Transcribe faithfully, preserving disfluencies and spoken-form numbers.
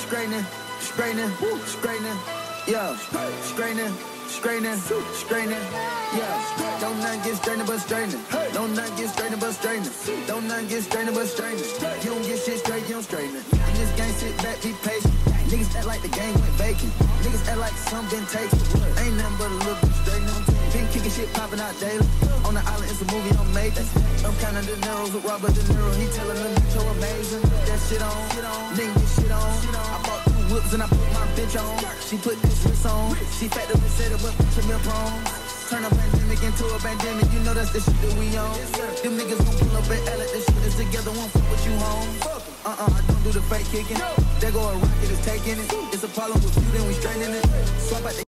straightening, straightening, straightening, yeah, straightening, straightening, straightening, yeah. Don't not get straightening but straightening. Don't not get straightening but straightening. Don't not get straightening but straightening. You don't get shit straight, you don't straighten it. In this game, sit back, be patient. Niggas act like the game went vacant. Niggas act like some been taken. Ain't nothing but a little bit straightening. Been kicking shit popping out daily. On the island, it's a movie I'm making. I'm counting De Niro's with Robert De Niro. He telling them you're amazing. That shit on, nigga get shit on. I bought two whips and I put my bitch on. She put this wrist on. She fat up and said it, but she been prone. Turn a pandemic into a pandemic. You know that's the shit that we on. Them niggas gon' pull up and L it. This shit is together. Won't fuck with you home. Uh-uh, I don't do the fake kicking. There go a rocket, it's taking it. It's a problem with you, then we straightening it. Swap out the